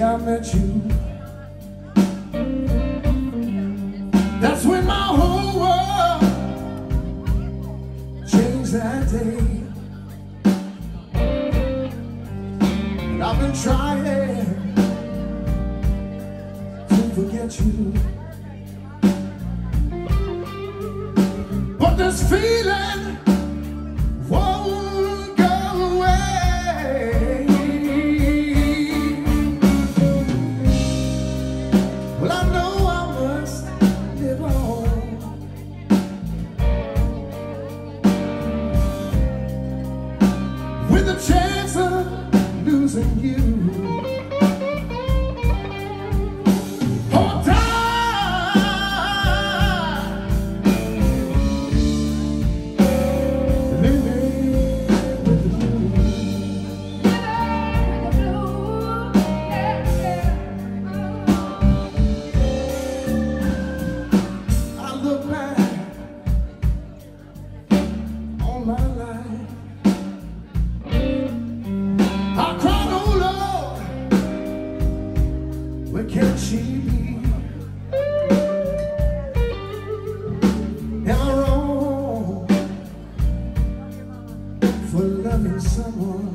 I met you, that's when my whole world changed that day. And I've been trying to forget you, but this feeling won't go away. Well, I know I must live on, with a chance of losing you. Hold tight, living with the blues. I look back on my life, I cried, oh Lord, where can she be? Am I wrong for loving someone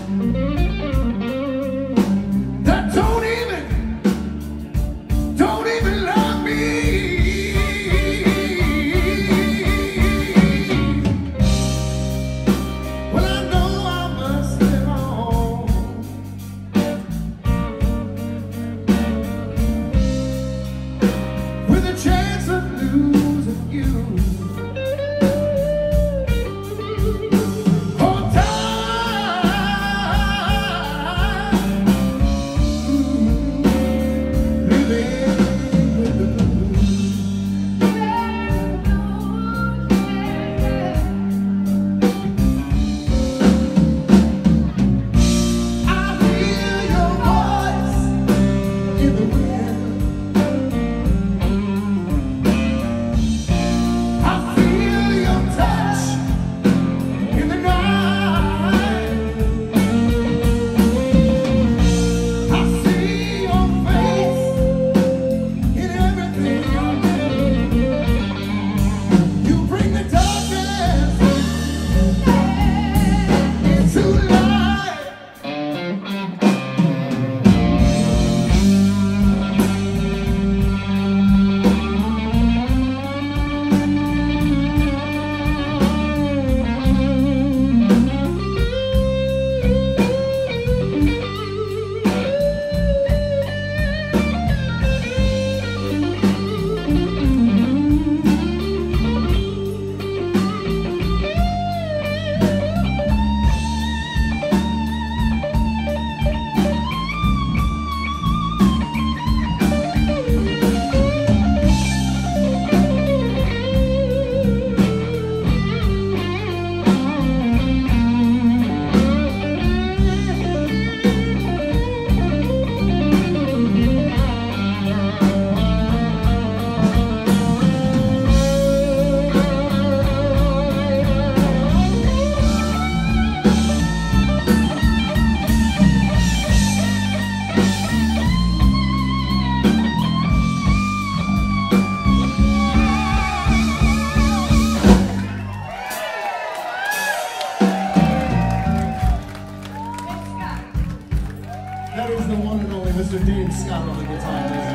that don't even love me? Well, I know I must live on, with a chance of losing you. Hold tight, living with the blues. I hear your voice in the wind, I feel your touch in the night, I see your face in everything I do. You bring the darkness into light. That is the one and only Mr. Dean Scott on the guitar, ladies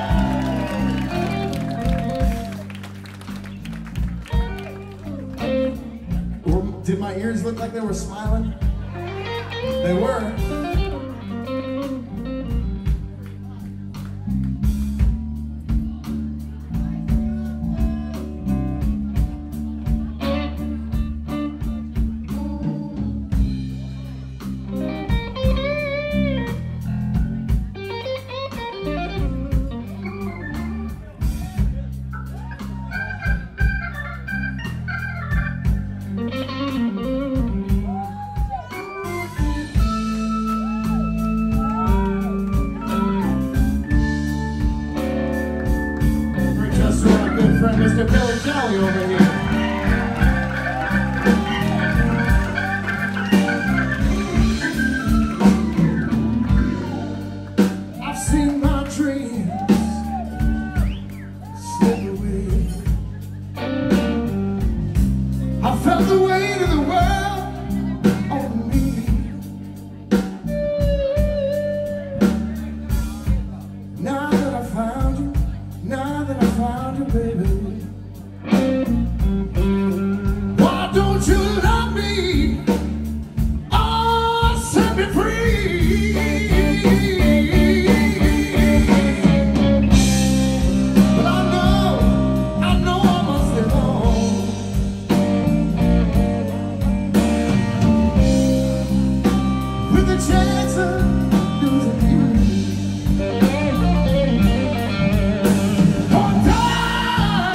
and gentlemen. Well, did my ears look like they were smiling? They were. Mr. Billy Shelley over here. I slip away. I felt the weight of the world on me. Now that I found you, now that I found you, baby, why don't you love me? Oh, set me free. But I know I must live on. With the chance of losing you. One time,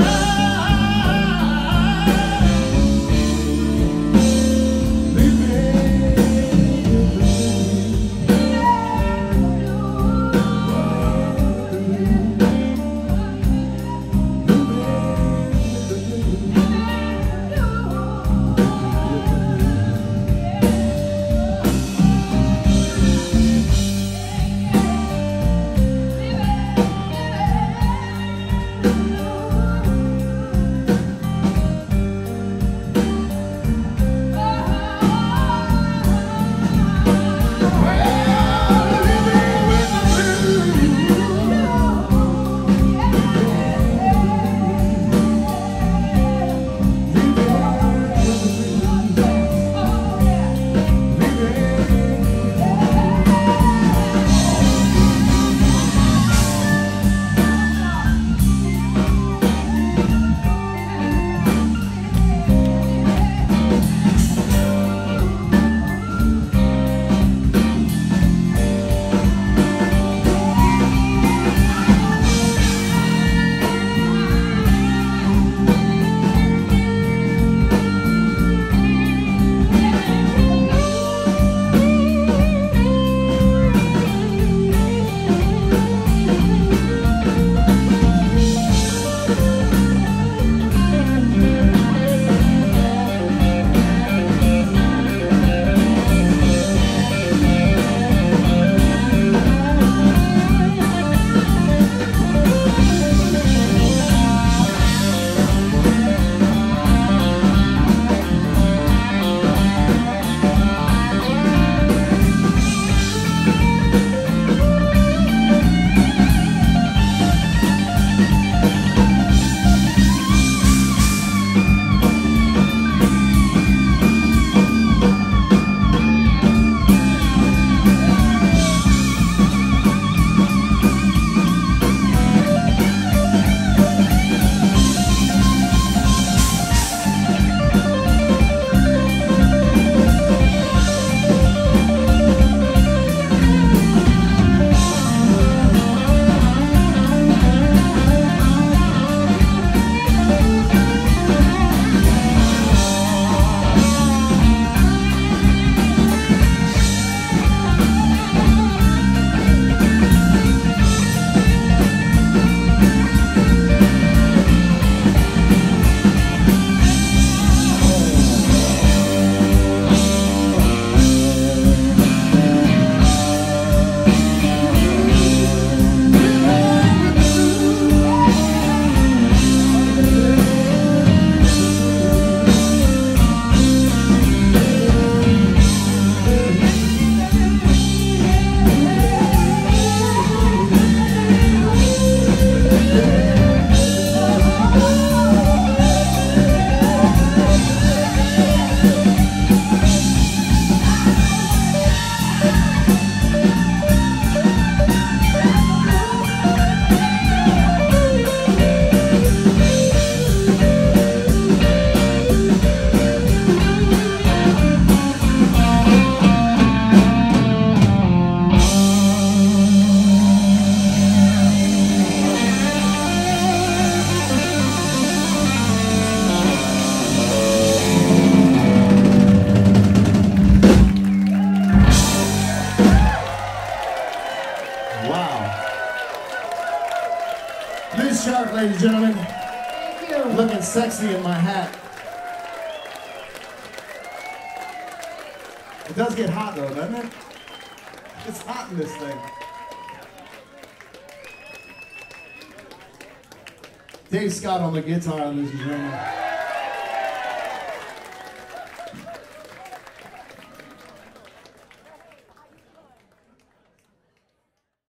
ladies and gentlemen. Thank you. Looking sexy in my hat. It does get hot though, doesn't it? It's hot in this thing. Dave Scott on the guitar, ladies and gentlemen.